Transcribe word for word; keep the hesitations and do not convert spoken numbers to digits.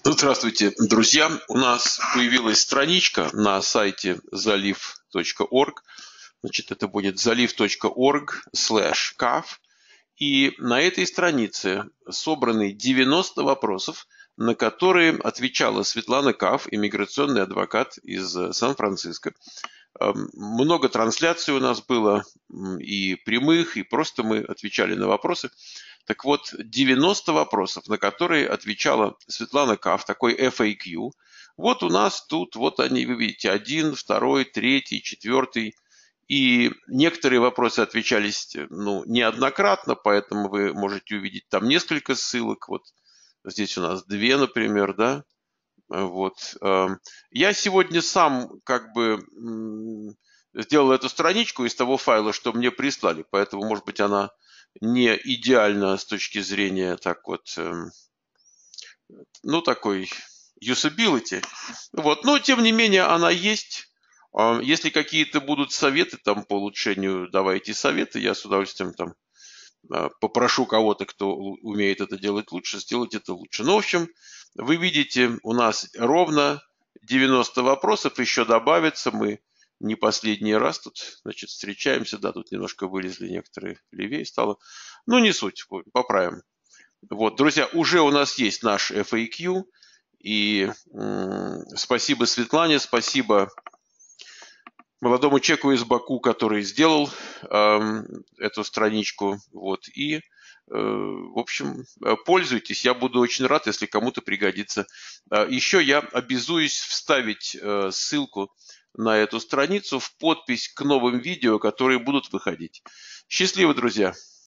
Здравствуйте, друзья! У нас появилась страничка на сайте залив точка орг. Значит, это будет залив точка орг слэш каф. И на этой странице собраны девяносто вопросов, на которые отвечала Светлана Каф, иммиграционный адвокат из Сан-Франциско. Много трансляций у нас было, и прямых, и просто мы отвечали на вопросы. Так вот, девяносто вопросов, на которые отвечала Светлана Каф, такой эф эй кью. Вот у нас тут, вот они, вы видите, один, второй, третий, четвертый. И некоторые вопросы отвечались ну, неоднократно, поэтому вы можете увидеть там несколько ссылок. Вот здесь у нас две, например, да. Вот. Я сегодня сам как бы сделал эту страничку из того файла, что мне прислали, поэтому, может быть, она не идеальна с точки зрения так вот, ну, такой usability. Вот. Но, тем не менее, она есть. Если какие-то будут советы там по улучшению, давайте советы. Я с удовольствием там попрошу кого-то, кто умеет это делать лучше, сделать это лучше. Ну, в общем, вы видите, у нас ровно девяносто вопросов, еще добавится. Мы не последний раз тут, значит, встречаемся. Да, тут немножко вылезли некоторые, левее стало. Ну, не суть, поправим. Вот, друзья, уже у нас есть наш эф эй кью. И м, спасибо Светлане, спасибо молодому человеку из Баку, который сделал э, эту страничку. Вот, и, э, в общем, пользуйтесь. Я буду очень рад, если кому-то пригодится. Еще я обязуюсь вставить э, ссылку на эту страницу в подпись к новым видео, которые будут выходить. Счастливо, друзья!